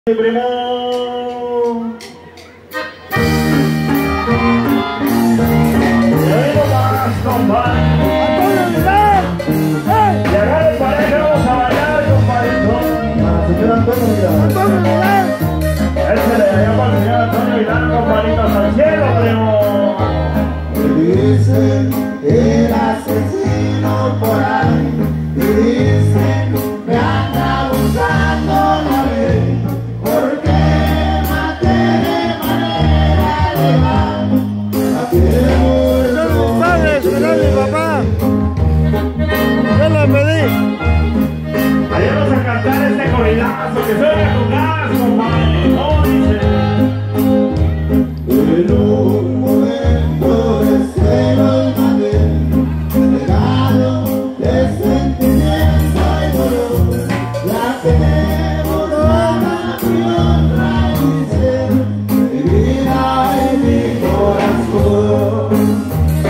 Primo. Y ahí nomás, compadre. Y agarre pareja, vamos a bailar, compadrito. Señor Antonio Vidal. Él se le llama al señor Antonio Vidal, compadrito, hasta el cielo, primo. Dicen el asesino por ahí, y dicen me anda buscando la ley, porque maté de manera legal a quien ¡No me pagues, mi papá! ¡Yo lo pedí! Ahí vamos a cantar este corridazo que suena con ganas, compadre. ¿Cómo dice? en un momento de celos mandé regalo de sentimiento y dolor, la que me borraba mi honra y ser mi vida y mi corazón.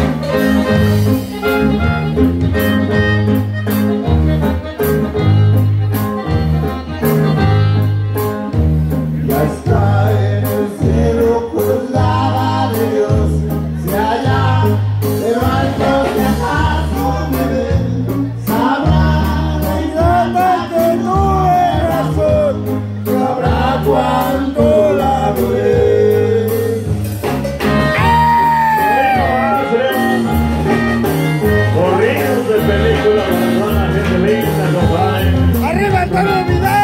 Ya está en el cielo por la de Dios, se halla de lo alto que acaso me ven, sabrá la idiota que tuve razón, sabrá cuánto la ve. Corridos de película, persona, gente linda, compadre. ¡Arriba, Antonio Vidal!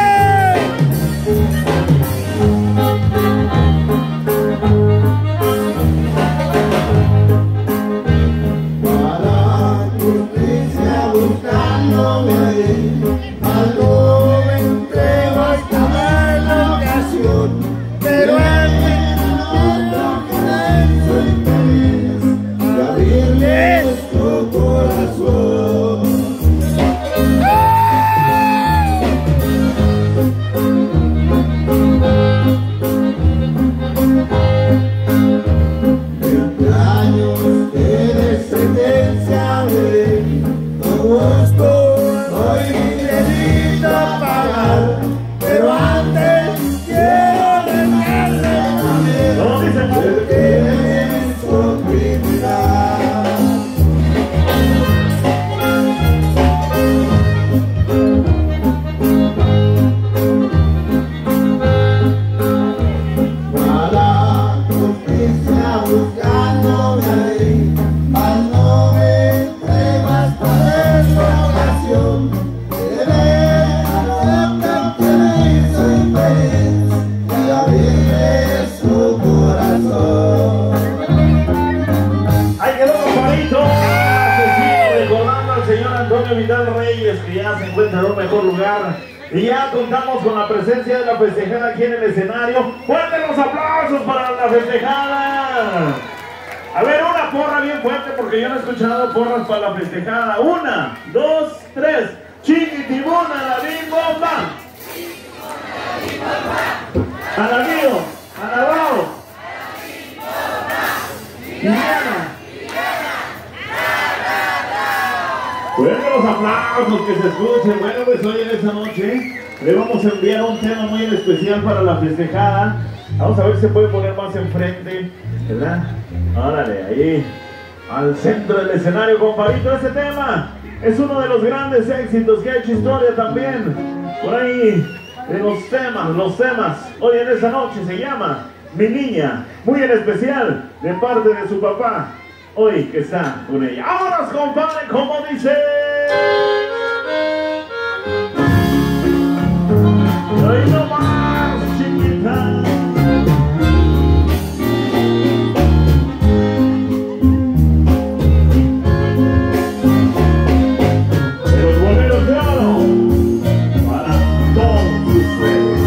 Para justicia buscándome ahí, algo me entrego hasta ver la ocasión, pero en mi otro querer soy feliz de abrirle su corazón. Años de sentencia de agosto, hoy mi delito pagar, pero antes quiero dejarle ¿Cómo dice? saber porque es su criminal. Para justicia buscándome ahí, al no me entrego hasta desolación, que ver a lo que me hizo infeliz y abrirle su corazón. Ahí quedó, compadrito. Asesino, recordando al señor Antonio Vidal Reyes, que ya se encuentra en un mejor lugar. Y ya contamos con la presencia de la festejada aquí en el escenario. ¡Fuertes los aplausos para la festejada! A ver, una porra bien fuerte, porque yo no he escuchado porras para la festejada. 1, 2, 3. Chiquitibuna, la bim bomba. Anabío, Anabao. Diana. Fuertes los aplausos, que se escuchen. Bueno, pues hoy en esta noche le vamos a enviar un tema muy especial para la festejada. Vamos a ver si se puede poner más enfrente, ¿verdad? Órale, ahí, al centro del escenario, compadrito. Este tema es uno de los grandes éxitos que ha hecho historia también. Por ahí, de los temas, hoy en esta noche se llama Mi Niña, muy en especial, de parte de su papá, hoy que está con ella. ¡Vámonos, compadre! ¿Cómo dice? ¡Hoy no más, chiquita! De los boleros de oro para todos ustedes.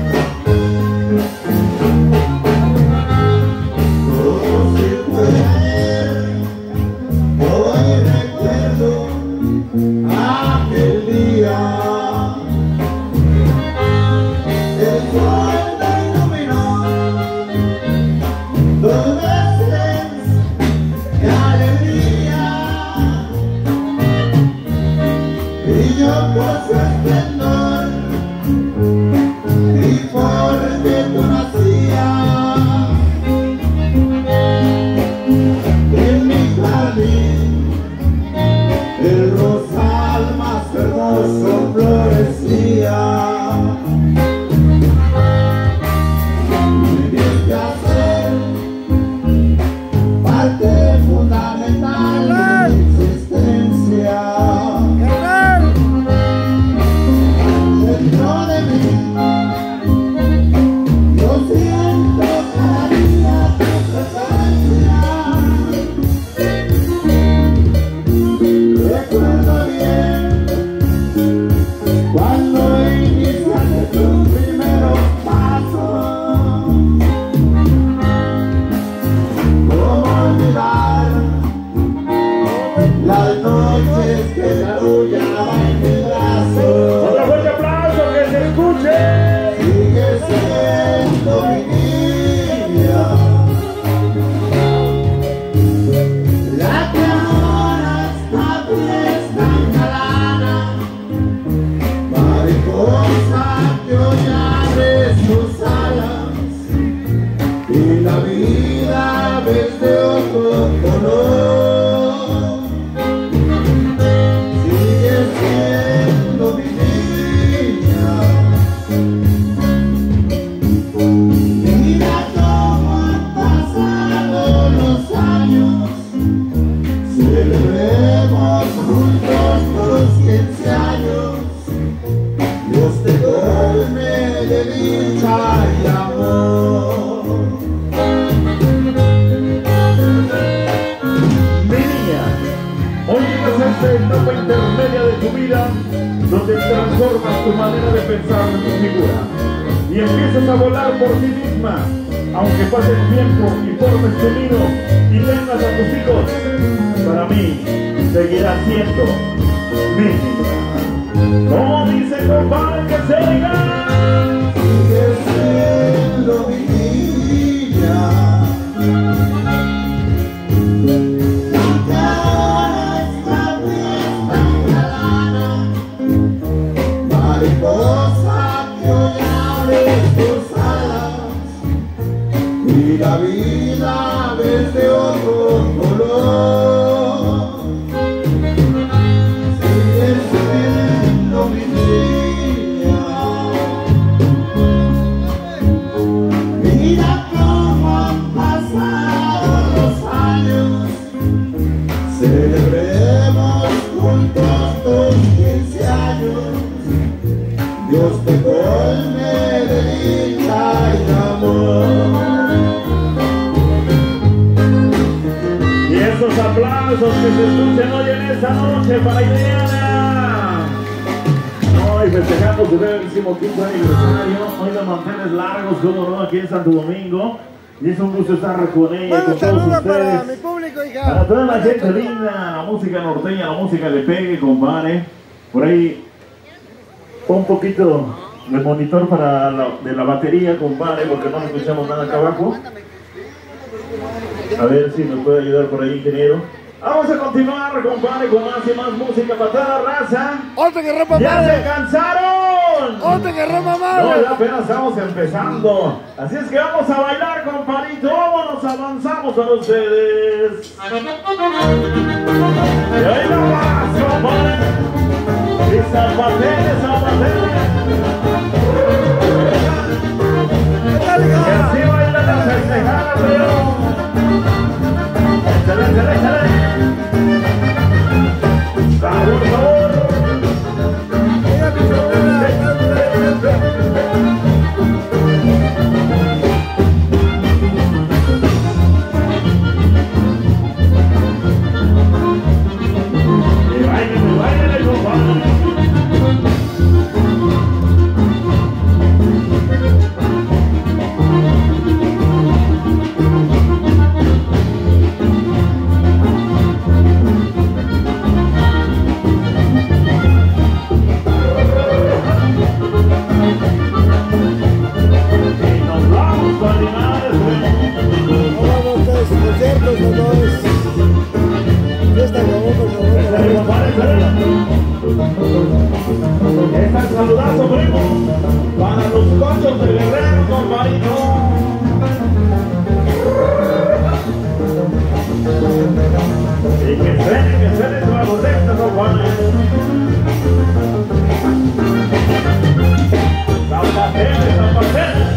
Todo se puede, hoy recuerdo abres tus alas y la vida ves de otro color. Sigues siendo mi niña. Mira cómo han pasado los años. Celebremos juntos los 15 años. Dios te colme de dicha y amor. Mi niña, hoy llegas a esta etapa intermedia de tu vida donde transformas tu manera de pensar en tu figura y empiezas a volar por ti misma, aunque pase el tiempo y formes tu nido y tengas a tus hijos. Para mí seguirás siendo mi niña. Como dice compadre que se diga, Sigues siendo mi niña. Aunque ahora esta fiesta en la lana, mariposa que hoy abres tus alas y la vida ves de otro color. Sigues siendo mi niña. Mira cómo han pasado los años. Celebremos juntos tus 15 años. Dios te colme de dicha y amor. y esos aplausos que se escuchen hoy en esta noche para Ileana. Hoy festejamos su bellísimo 15 aniversario. Hoy de manteles largos, como no, aquí en Santo Domingo. Y es un gusto estar con ella, Bueno, con todos saludos para mi ustedes. público, hija. Para toda la gente Saludos. linda, la música norteña, la música de pegue, compadre. Por ahí, un poquito de monitor para de la batería, compadre, porque no escuchamos nada acá abajo. A ver si nos puede ayudar por ahí, ingeniero. Vamos a continuar, compadre, con más y más música para toda la raza. ¡Otro que rompa ¡Ya se madre! cansaron! ¡Otro que rompa No, madre! ya apenas estamos empezando. Así es que vamos a bailar, compadrito. Vámonos, avanzamos para ustedes. Y ahí nomás, compadre. Y zapatele, zapatele. ¿Qué tal, Y hija? así baila la festejada, pero... Échale, échale, échale. Sabor, sabor. Mira mi sobrina. Y báilale, compadre. Y nos vamos con animales, güey. No vamos a estos conciertos, no es fiesta que vamos a Échale, compadre, échale. Este es el saludazo, primo, para los cochos de Guerrero, compadrito. Y que suene su aborrecta, compadre. Zapatele, zapatele.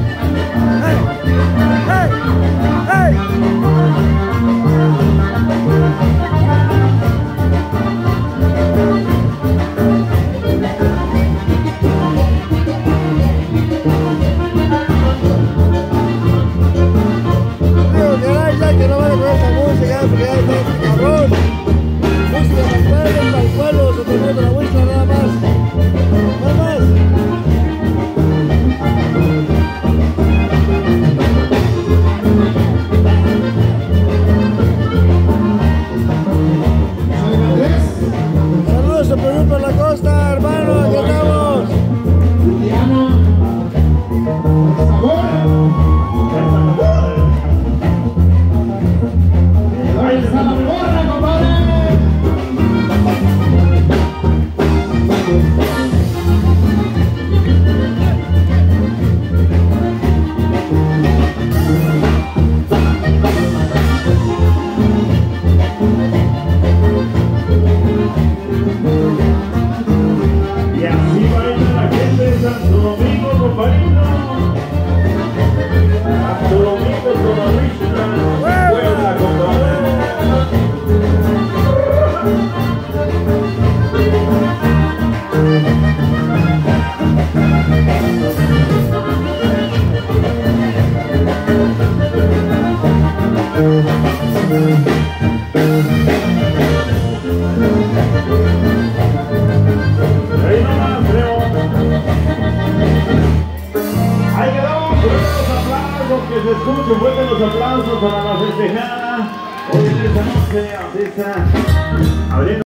Por la costa, hermano, aquí estamos. Y así baila la gente de Santo Domingo, compadrito. Santo Domingo, Puebla, compadre. Ahí nomás, creo. Ahí quedamos, fuertes los aplausos, que se escuchen fuertes los aplausos para la festejada. Hoy en esta noche, así está. Abriendo